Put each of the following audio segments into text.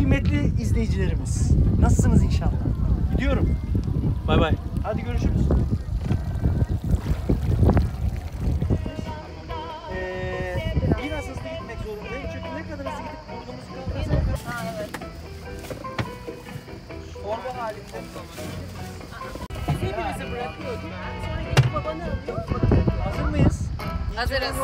Kıymetli izleyicilerimiz, nasılsınız inşallah? Gidiyorum. Bay bay. Hadi görüşürüz. Biraz hızlı gitmek zorundayım çünkü ne kadar hızlı gidip burnumuzu kaldırırsak... Ha evet. Orada halinde. Hepimizi bırakıyorduk. Sonra gelip babanı alıyor. Hazır mıyız? Hazırız.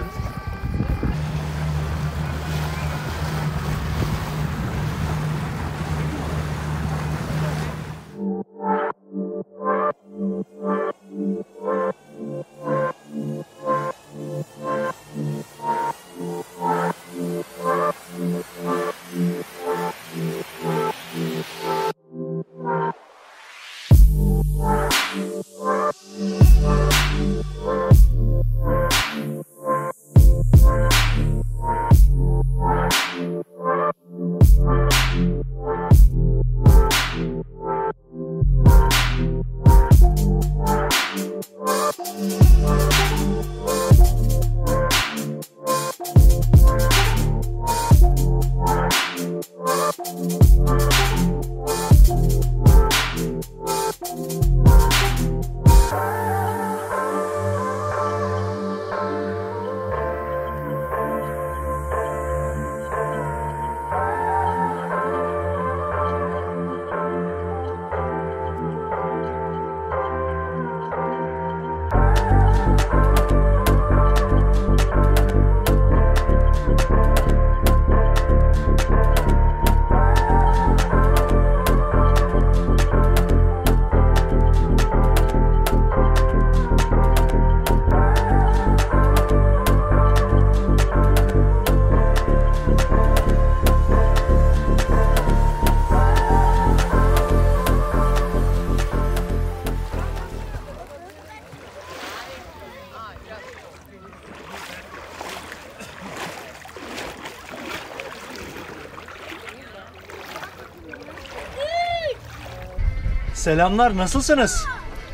Selamlar, nasılsınız?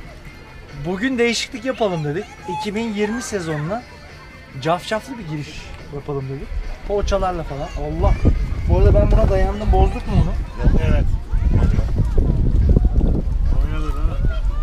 Bugün değişiklik yapalım dedik. 2020 sezonuna cafcaflı bir giriş yapalım dedik. Poğaçalarla falan. Allah! Bu arada ben buna dayandım, bozduk mu onu? Evet. Oynadı değil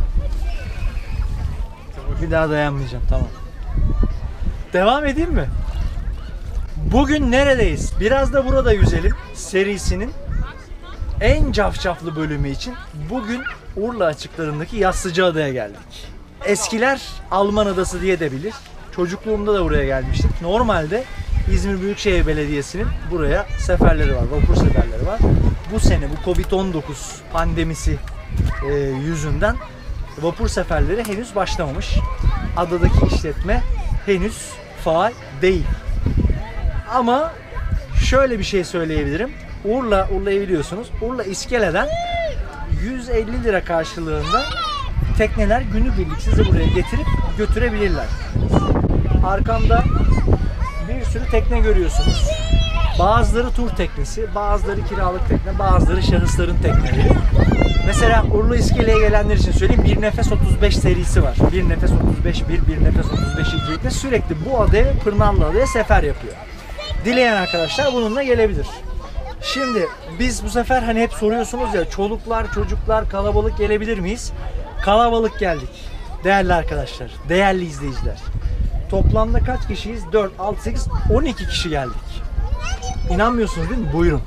mi? Bir daha dayanmayacağım, tamam. Devam edeyim mi? Bugün neredeyiz? Biraz da burada yüzelim serisinin en cafcaflı bölümü için bugün Urla açıklarındaki Yassıcaada'ya geldik. Eskiler Alman Adası diye de bilir. Çocukluğumda da buraya gelmiştik. Normalde İzmir Büyükşehir Belediyesi'nin buraya seferleri var, vapur seferleri var. Bu sene bu Covid-19 pandemisi yüzünden vapur seferleri henüz başlamamış. Adadaki işletme henüz faal değil. Ama şöyle bir şey söyleyebilirim. Urla'yı biliyorsunuz. Urla İskele'den 150 lira karşılığında tekneler günübirlik sizi buraya getirip götürebilirler. Arkamda bir sürü tekne görüyorsunuz. Bazıları tur teknesi, bazıları kiralık tekne, bazıları şahısların tekneleri. Mesela Urla İskele'ye gelenler için söyleyeyim, Bir Nefes 35 serisi var. Bir Nefes 35 1, Bir Nefes 35 2 sürekli bu adaya, Pırnanlı adaya sefer yapıyor. Dileyen arkadaşlar bununla gelebilir. Şimdi biz bu sefer hani hep soruyorsunuz ya, çoluklar, çocuklar kalabalık gelebilir miyiz? Kalabalık geldik. Değerli arkadaşlar, değerli izleyiciler. Toplamda kaç kişiyiz? 4, 6, 8, 12 kişi geldik. İnanmıyorsunuz değil mi? Buyurun.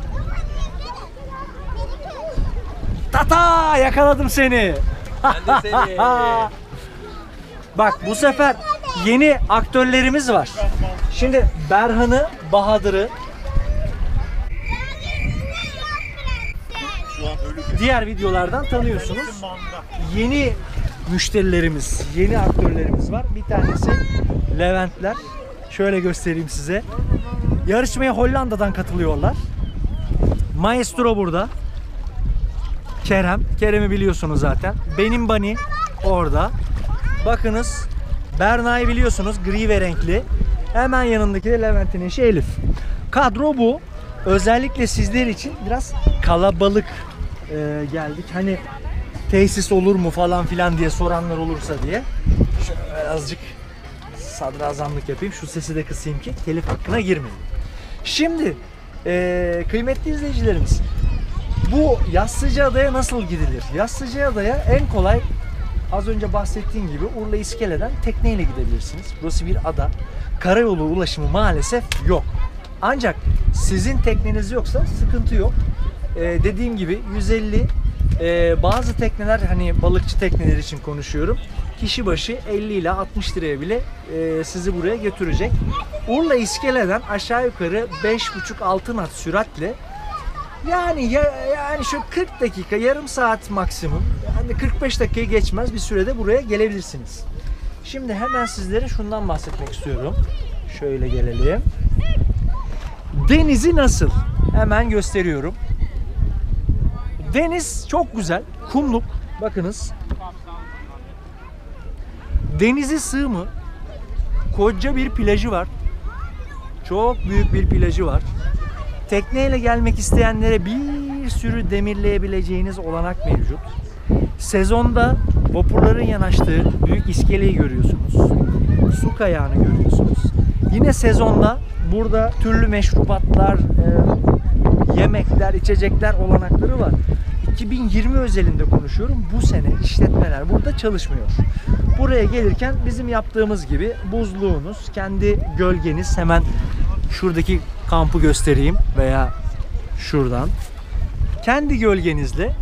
Tata! Yakaladım seni. Ben de seni. Bak bu sefer yeni aktörlerimiz var. Şimdi Berhan'ı, Bahadır'ı, Şu an ölü. diğer videolardan tanıyorsunuz. Yeni müşterilerimiz, yeni aktörlerimiz var. Bir tanesi Leventler. Şöyle göstereyim size. Yarışmaya Hollanda'dan katılıyorlar. Maestro burada. Kerem. Kerem'i biliyorsunuz zaten. Benim Bani orada. Bakınız. Berna'yı biliyorsunuz. Gri ve renkli. Hemen yanındaki de Levent'in eşi Elif. Kadro bu. Özellikle sizler için biraz kalabalık geldik. Hani tesis olur mu falan filan diye soranlar olursa diye. Şöyle azıcık sadrazamlık yapayım. Şu sesi de kısayım ki telif hakkına girmeyin. Şimdi Kıymetli izleyicilerimiz, bu Yassıcaada'ya nasıl gidilir? Yassıcaada'ya en kolay, az önce bahsettiğim gibi Urla İskele'den tekneyle gidebilirsiniz. Burası bir ada. Karayolu ulaşımı maalesef yok. Ancak sizin tekneniz yoksa sıkıntı yok. Dediğim gibi 150, bazı tekneler, hani balıkçı tekneler için konuşuyorum, kişi başı 50 ile 60 liraya bile sizi buraya götürecek. Urla İskele'den aşağı yukarı 5,5-6 knot süratle, yani şu 40 dakika, yarım saat maksimum, yani 45 dakikayı geçmez bir sürede buraya gelebilirsiniz. Şimdi hemen sizlere şundan bahsetmek istiyorum. Şöyle gelelim. Denizi nasıl? Hemen gösteriyorum. Deniz çok güzel. Kumluk. Bakınız. Denizi sığ mı? Koca bir plajı var. Çok büyük bir plajı var. Tekneyle gelmek isteyenlere bir sürü demirleyebileceğiniz olanak mevcut. Sezonda vapurların yanaştığı büyük iskeleyi görüyorsunuz. Su kayağını görüyorsunuz. Yine sezonda burada türlü meşrubatlar, yemekler, içecekler olanakları var. 2020 özelinde konuşuyorum. Bu sene işletmeler burada çalışmıyor. Buraya gelirken bizim yaptığımız gibi buzluğunuz, kendi gölgeniz, hemen şuradaki kampı göstereyim veya şuradan. Kendi gölgenizle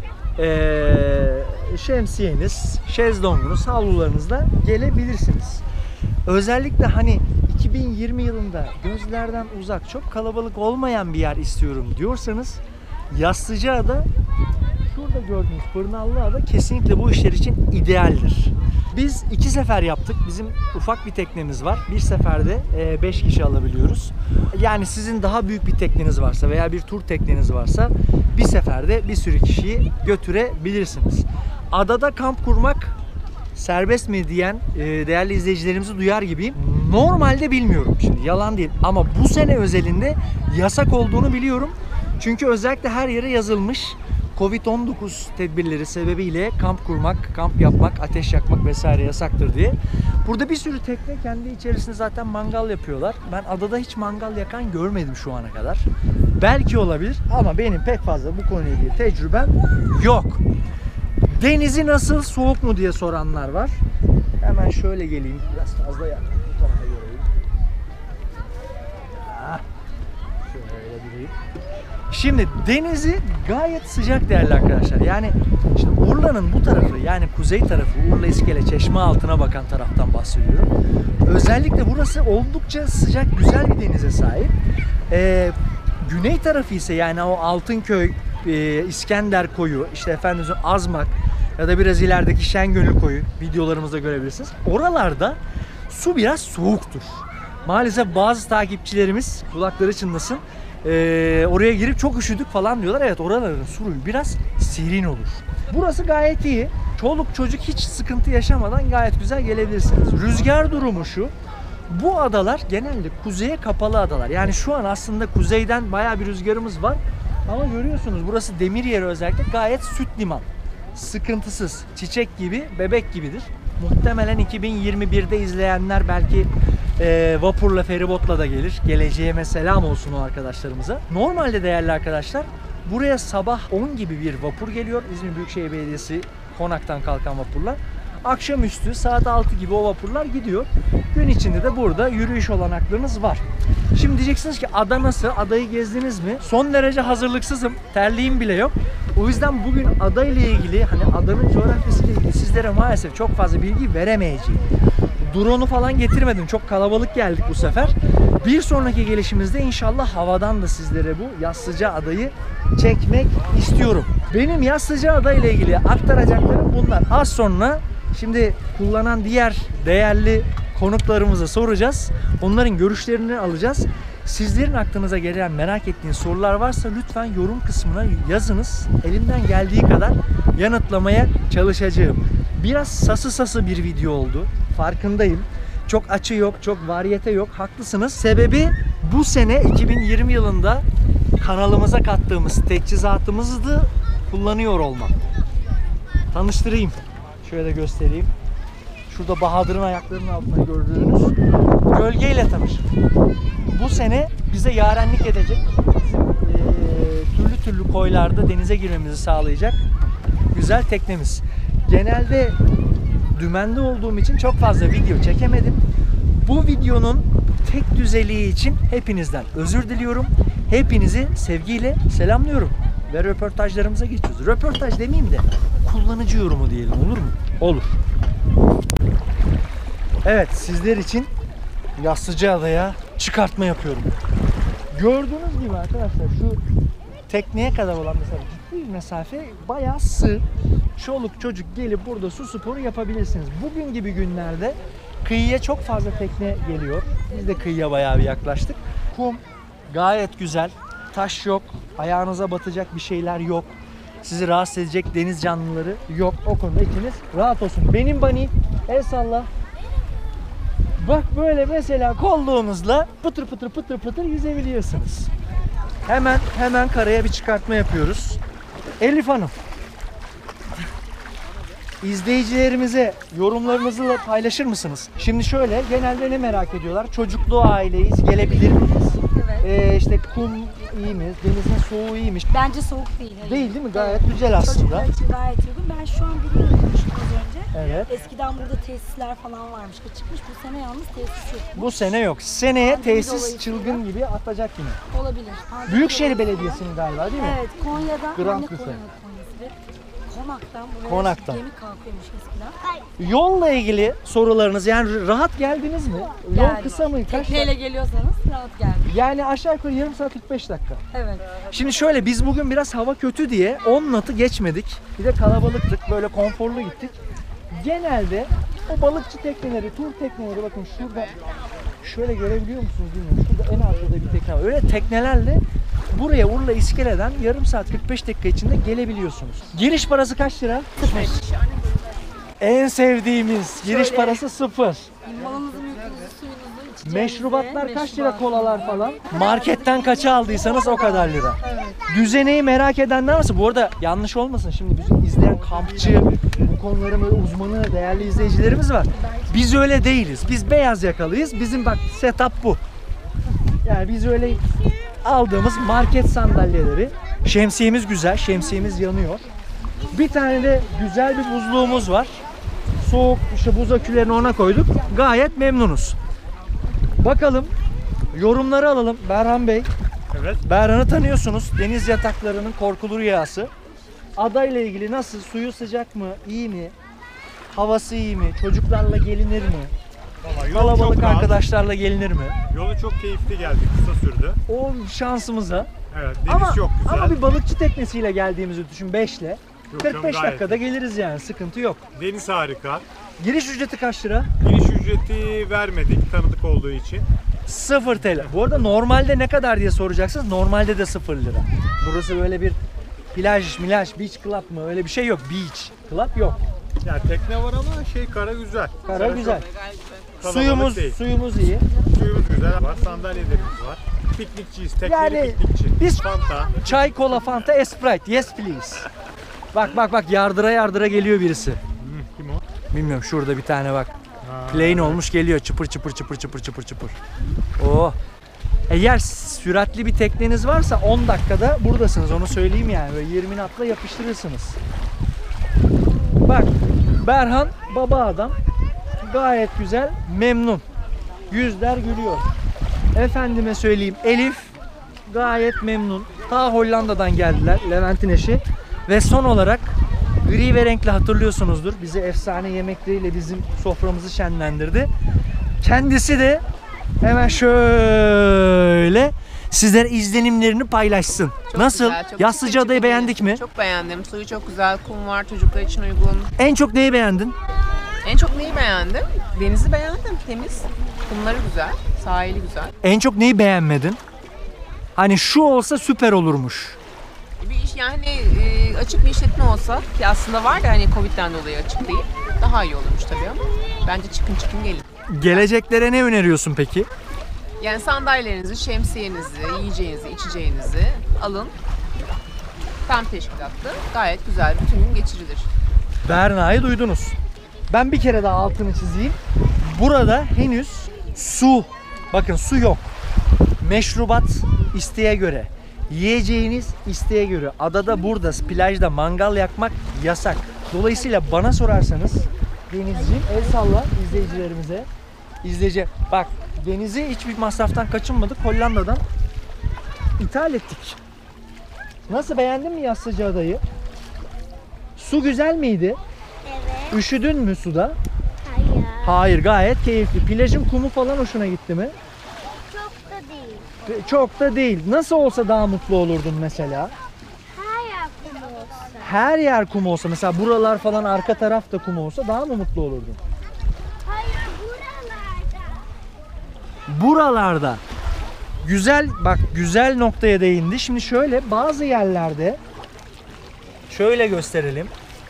şemsiyeniz, şezlongunuz, havlularınızla gelebilirsiniz. Özellikle hani 2020 yılında gözlerden uzak, çok kalabalık olmayan bir yer istiyorum diyorsanız Yassıcaada, şurada gördüğünüz Pırnallıada kesinlikle bu işler için idealdir. Biz 2 sefer yaptık. Bizim ufak bir teknemiz var. Bir seferde 5 kişi alabiliyoruz. Yani sizin daha büyük bir tekneniz varsa veya bir tur tekneniz varsa bir seferde bir sürü kişiyi götürebilirsiniz. Adada kamp kurmak serbest mi diyen değerli izleyicilerimizi duyar gibiyim. Normalde bilmiyorum, şimdi yalan değil, ama bu sene özelinde yasak olduğunu biliyorum. Çünkü özellikle her yere yazılmış, Covid-19 tedbirleri sebebiyle kamp kurmak, kamp yapmak, ateş yakmak vesaire yasaktır diye. Burada bir sürü tekne kendi içerisinde zaten mangal yapıyorlar. Ben adada hiç mangal yakan görmedim şu ana kadar. Belki olabilir ama benim pek fazla bu konuyla ilgili tecrübem yok. Denizi nasıl, soğuk mu diye soranlar var. Hemen şöyle geleyim, biraz fazla yaktım. Bu tarafa göreyim. Şöyle durayım. Şimdi denizi gayet sıcak değerli arkadaşlar. Yani şimdi Urla'nın bu tarafı, yani kuzey tarafı, Urla İskele, Çeşmealtı'na bakan taraftan bahsediyorum. Özellikle burası oldukça sıcak, güzel bir denize sahip. Güney tarafı ise, yani o Altınköy, İskender Koyu, işte efendim Azmak ya da biraz ilerideki Şengönül Koyu, videolarımızda görebilirsiniz. Oralarda su biraz soğuktur. Maalesef bazı takipçilerimiz, kulakları çınlasın, oraya girip çok üşüdük falan diyorlar. Evet, oraların suyu biraz serin olur. Burası gayet iyi. Çoluk çocuk hiç sıkıntı yaşamadan gayet güzel gelebilirsiniz. Rüzgar durumu şu. Bu adalar genelde kuzeye kapalı adalar. Yani şu an aslında kuzeyden bayağı bir rüzgarımız var. Ama görüyorsunuz burası demir yeri, özellikle gayet süt liman. Sıkıntısız, çiçek gibi, bebek gibidir. Muhtemelen 2021'de izleyenler belki vapurla, feribotla da gelir. Geleceğime selam olsun o arkadaşlarımıza. Normalde değerli arkadaşlar, buraya sabah 10 gibi bir vapur geliyor. İzmir Büyükşehir Belediyesi Konak'tan kalkan vapurlar. Akşamüstü saat 6 gibi o vapurlar gidiyor. Gün içinde de burada yürüyüş olanaklarınız var. Şimdi diyeceksiniz ki ada nasıl? Adayı gezdiniz mi? Son derece hazırlıksızım. Terliğim bile yok. O yüzden bugün ada ile ilgili, hani adanın coğrafyası ile ilgili sizlere maalesef çok fazla bilgi veremeyeceğim. Drone'u falan getirmedim. Çok kalabalık geldik bu sefer. Bir sonraki gelişimizde inşallah havadan da sizlere bu Yassıcaada'yı çekmek istiyorum. Benim Yassıcaada ile ilgili aktaracaklarım bunlar. Az sonra şimdi kullanan diğer değerli konuklarımıza soracağız. Onların görüşlerini alacağız. Sizlerin aklınıza gelen, merak ettiğiniz sorular varsa lütfen yorum kısmına yazınız. Elimden geldiği kadar yanıtlamaya çalışacağım. Biraz sası bir video oldu. Farkındayım. Çok açı yok, çok varyete yok. Haklısınız. Sebebi bu sene 2020 yılında kanalımıza kattığımız teçhizatımızı da kullanıyor olmam. Tanıştırayım. Şöyle göstereyim. Şurada Bahadır'ın ayaklarının altında gördüğünüz gölgeyle tanışın. Bu sene bize yarenlik edecek. Bizim türlü türlü koylarda denize girmemizi sağlayacak güzel teknemiz. Genelde dümende olduğum için çok fazla video çekemedim. Bu videonun tek düzeliği için hepinizden özür diliyorum. Hepinizi sevgiyle selamlıyorum. Ve röportajlarımıza geçiyoruz. Röportaj demeyeyim de kullanıcı yorumu diyelim, olur mu? Olur. Evet, sizler için Yassıcaada'ya çıkartma yapıyorum. Gördüğünüz gibi arkadaşlar şu tekneye kadar olan mesela ciddi bir mesafe bayağı sığ. Çoluk çocuk gelip burada su sporu yapabilirsiniz. Bugün gibi günlerde kıyıya çok fazla tekne geliyor. Biz de kıyıya bayağı bir yaklaştık. Kum gayet güzel. Taş yok. Ayağınıza batacak bir şeyler yok. Sizi rahatsız edecek deniz canlıları yok. O konuda içiniz rahat olsun. Benim Bani, el salla. Bak böyle mesela kolluğunuzla pıtır pıtır pıtır pıtır yüzebiliyorsunuz. Hemen karaya bir çıkartma yapıyoruz. Elif Hanım, İzleyicilerimize yorumlarınızı da paylaşır mısınız? Şimdi şöyle, genelde ne merak ediyorlar? Çocuklu aileyiz, gelebilir miyiz? Evet. İşte kum iyi mi? Denizin soğuğu iyiymiş. Bence soğuk değil. Hayır. Değil mi? Gayet güzel aslında. Çocuklar için gayet uygun. Ben şu an bir yere gitmiştim az önce. Evet. Eskiden burada tesisler falan varmış. Çıkmış bu sene yalnız tesis yok. Bu sene yok. Seneye Pandemi tesis dolayısıyla. çılgın gibi atacak yine. Olabilir. Pandemi Büyükşehir dolayısıyla. Belediyesi'nin galiba değil mi? Evet, Konya'dan. Grand Anne Cruise. Konya'sı. Konak'tan buraya Konak'tan. gemi kalkıyormuş eskiden. Yolla ilgili sorularınız, yani rahat geldiniz mi? Yol Geldim. kısa mı? Kaç Tekneyle dakika? geliyorsanız rahat geldim. Yani aşağı yukarı yarım saat 45 dakika. Evet. Şimdi şöyle, biz bugün biraz hava kötü diye 10 knot'u geçmedik. Bir de kalabalıktık, böyle konforlu gittik. Genelde o balıkçı tekneleri, tur tekneleri, bakın şurada şöyle görebiliyor musunuz bilmiyorum. Şurada en arkada bir tekne var. Öyle teknelerle buraya Urla İskele'den yarım saat 45 dakika içinde gelebiliyorsunuz. Giriş parası kaç lira? Sıfır. En sevdiğimiz giriş parası sıfır. Malınızı, mülkünüzü, suyunuzu, içeceğinizi. Meşrubatlar kaç lira, kolalar falan? Marketten kaça aldıysanız o kadar lira. Düzeneyi merak edenler varsa, bu arada yanlış olmasın, şimdi bizi izleyen kampçı, bu konuların böyle uzmanı, değerli izleyicilerimiz var. Biz öyle değiliz. Biz beyaz yakalıyız. Bizim bak setup bu. Yani biz öyle aldığımız market sandalyeleri, şemsiyemiz güzel, şemsiyemiz yanıyor. Bir tane de güzel bir buzluğumuz var. Soğuk işte buz akülerini ona koyduk. Gayet memnunuz. Bakalım yorumları alalım. Berhan Bey. Evet. Berhan'ı tanıyorsunuz. Deniz yataklarının korkulu rüyası. Adayla ilgili nasıl? Suyu sıcak mı? İyi mi? Havası iyi mi? Çocuklarla gelinir mi? Vallahi yol Kalabalık çok rahat. arkadaşlarla gelinir mi? Yolu çok keyifli geldi. Kısa sürdü. O şansımıza. Evet. Deniz çok güzel. Ama bir balıkçı teknesiyle geldiğimizi düşün, 5'le. Yok 45 canım, gayet dakikada iyi. geliriz yani, sıkıntı yok. Deniz harika. Giriş ücreti kaç lira? Giriş ücreti vermedik tanıdık olduğu için. 0 TL. Bu arada normalde ne kadar diye soracaksınız. Normalde de 0 lira. Burası böyle bir plaj, beach club mı? Öyle bir şey yok. Beach club yok. Yani tekne var ama kara güzel. Kara güzel. Çok Suyumuz değil. suyumuz iyi. Suyumuz güzel var. Sandalyelerimiz var. Piknikçiyiz. Tekneli Yani piknikçi. biz- Fanta. Çay, kola, Fanta, Sprite. Yes please. Bak yardıra geliyor birisi. Kim o? Bilmiyorum, şurada bir tane bak. Ha, Plain olmuş geliyor, çıpır çıpır. Oh. Eğer süratli bir tekneniz varsa 10 dakikada buradasınız, onu söyleyeyim yani. Böyle 20 knotla yapıştırırsınız. Bak, Berhan baba adam, gayet güzel, memnun. Yüzler gülüyor. Efendime söyleyeyim, Elif gayet memnun. Ta Hollanda'dan geldiler, Levent'in eşi. Ve son olarak gri ve renkli, hatırlıyorsunuzdur. Bizi efsane yemekleriyle bizim soframızı şenlendirdi. Kendisi de hemen şöyle sizlere izlenimlerini paylaşsın. Çok Nasıl? güzel, çok Yassıcaada'yı çekici beğendik mi? Çok beğendim. Suyu çok güzel, kum var, çocuklar için uygun. En çok neyi beğendin? En çok neyi beğendim? Denizi beğendim, temiz. Kumları güzel, sahili güzel. En çok neyi beğenmedin? Hani şu olsa süper olurmuş. Bir iş yani açık bir işletme olsa, ki aslında var da hani Covid'den dolayı açık değil. Daha iyi olurmuş tabii ama bence çıkın gelin. Geleceklere ne öneriyorsun peki? Yani sandalyelerinizi, şemsiyenizi, yiyeceğinizi, içeceğinizi alın. Tam teşkilatlı, gayet güzel bütün gün geçirilir. Berna'yı duydunuz. Ben bir kere daha altını çizeyim. Burada henüz su, bakın su yok. Meşrubat isteğe göre. Yiyeceğiniz isteğe göre. Adada, burada, plajda mangal yakmak yasak. Dolayısıyla bana sorarsanız Denizciğim, el salla izleyicilerimize. Bak, Deniz'i hiçbir masraftan kaçınmadık. Hollanda'dan ithal ettik. Nasıl, beğendin mi Yassıcaada'yı? Su güzel miydi? Evet. Üşüdün mü suda? Hayır. Hayır, gayet keyifli. Plajın kumu falan hoşuna gitti mi? Çok da değil. Çok da değil. Nasıl olsa daha mutlu olurdun mesela? Her yer kum olsa. Her yer kum olsa, mesela buralar falan, arka taraf da kum olsa daha mı mutlu olurdun? Hayır, buralarda. Buralarda. Güzel, bak güzel noktaya değindi. Şimdi şöyle bazı yerlerde şöyle gösterelim.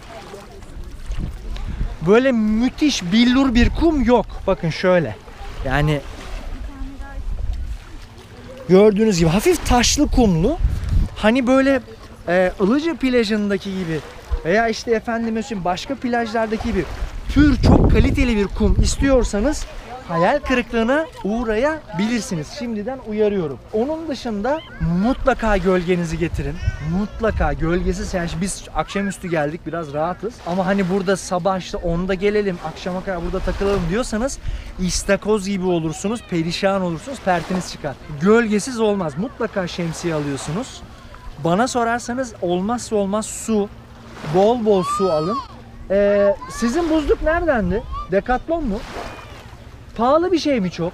Böyle müthiş billur bir kum yok. Bakın şöyle. Yani gördüğünüz gibi hafif taşlı kumlu. Hani böyle Ilıca plajındaki gibi veya işte efendime söyleyeyim başka plajlardaki gibi çok kaliteli bir kum istiyorsanız hayal kırıklığına uğrayabilirsiniz. Şimdiden uyarıyorum. Onun dışında mutlaka gölgenizi getirin. Mutlaka gölgesiz. Yani biz akşamüstü geldik, biraz rahatız. Ama hani burada sabah işte 10'da gelelim, akşama kadar burada takılalım diyorsanız istakoz gibi olursunuz, perişan olursunuz, pertiniz çıkar. Gölgesiz olmaz. Mutlaka şemsiye alıyorsunuz. Bana sorarsanız olmazsa olmaz su. Bol bol su alın. Sizin buzluk neredendi? Decathlon mu? Pahalı bir şey mi çok?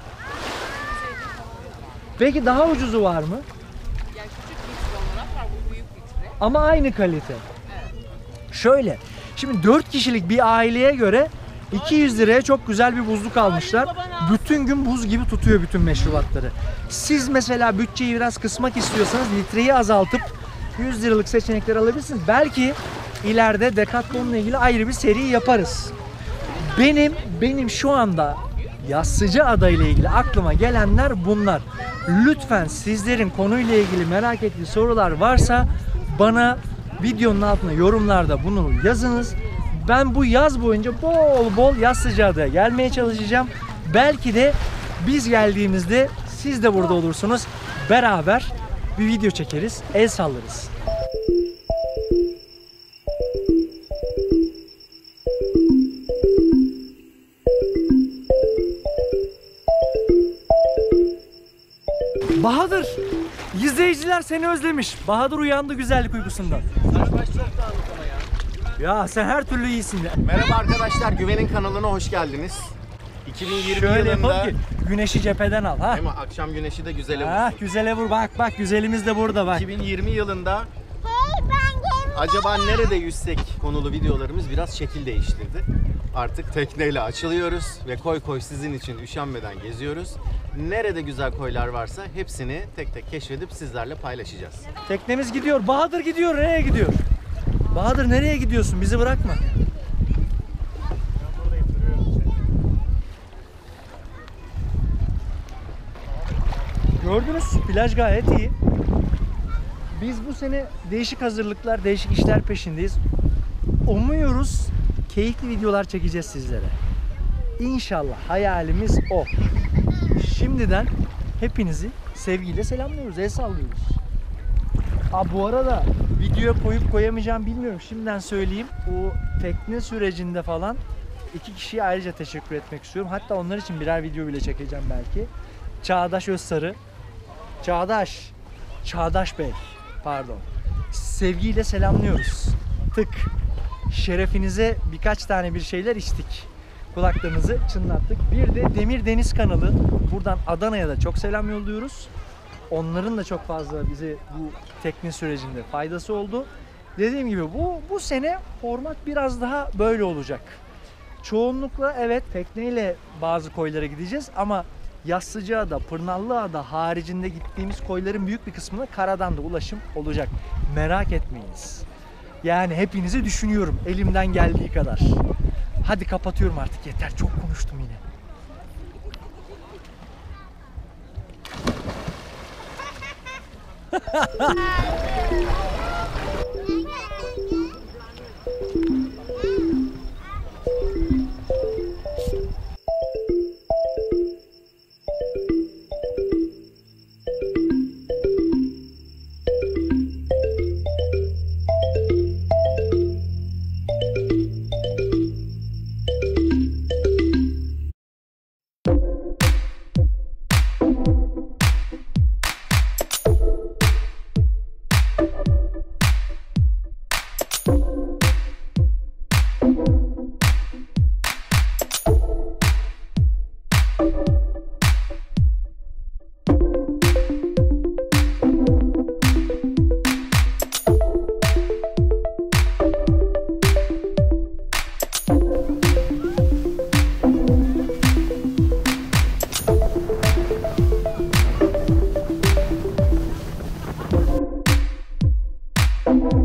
Peki daha ucuzu var mı? Yani küçük litre olarak var, bu büyük litre. Ama aynı kalite. Şöyle, şimdi 4 kişilik bir aileye göre 200 liraya çok güzel bir buzluk almışlar. Bütün gün buz gibi tutuyor bütün meşrubatları. Siz mesela bütçeyi biraz kısmak istiyorsanız litreyi azaltıp 100 liralık seçenekler alabilirsiniz. Belki ileride Decathlon'la ilgili ayrı bir seri yaparız. Benim şu anda Yassıcaada ile ilgili aklıma gelenler bunlar. Lütfen sizlerin konuyla ilgili merak ettiği sorular varsa bana videonun altına yorumlarda bunu yazınız. Ben bu yaz boyunca bol bol Yassıcaada'ya gelmeye çalışacağım. Belki de biz geldiğimizde siz de burada olursunuz. Beraber bir video çekeriz, el sallarız. Bahadır, izleyiciler seni özlemiş. Bahadır uyandı güzellik uykusundan. Sarıbaş çok dağınık ama ya. Ya sen her türlü iyisin ya. Merhaba arkadaşlar, Güven'in kanalına hoş geldiniz. 2020 Şöyle yılında... yapalım ki güneşi cepheden al ha. Ama akşam güneşi de güzele Ha, vursun. güzele vur, bak güzelimiz de burada bak. 2020 yılında Hey, ben geldim. acaba nerede yüzsek konulu videolarımız biraz şekil değiştirdi. Artık tekneyle açılıyoruz ve koy koy sizin için üşenmeden geziyoruz. Nerede güzel koylar varsa hepsini tek tek keşfedip sizlerle paylaşacağız. Teknemiz gidiyor. Bahadır gidiyor. Nereye gidiyor? Bahadır nereye gidiyorsun? Bizi bırakma. Gördünüz, plaj gayet iyi. Biz bu sene değişik hazırlıklar, değişik işler peşindeyiz. Umuyoruz keyifli videolar çekeceğiz sizlere. İnşallah hayalimiz o. Şimdiden hepinizi sevgiyle selamlıyoruz, el sallıyoruz. Bu arada videoya koyup koyamayacağım bilmiyorum. Şimdiden söyleyeyim. Bu tekne sürecinde falan 2 kişiye ayrıca teşekkür etmek istiyorum. Hatta onlar için birer video bile çekeceğim belki. Çağdaş Özsarı. Çağdaş Bey. Pardon. Sevgiyle selamlıyoruz. Tık. Şerefinize birkaç tane bir şeyler içtik. Kulaklarınızı çınlattık. Bir de Demir Deniz kanalı. Buradan Adana'ya da çok selam yolluyoruz. Onların da çok fazla bize bu tekne sürecinde faydası oldu. Dediğim gibi bu sene format biraz daha böyle olacak. Çoğunlukla evet tekneyle bazı koylara gideceğiz ama Yassıcaada, Pırnallıada haricinde gittiğimiz koyların büyük bir kısmına karadan da ulaşım olacak. Merak etmeyiniz. Yani hepinizi düşünüyorum elimden geldiği kadar. Hadi kapatıyorum artık, yeter, çok konuştum yine. Tamam.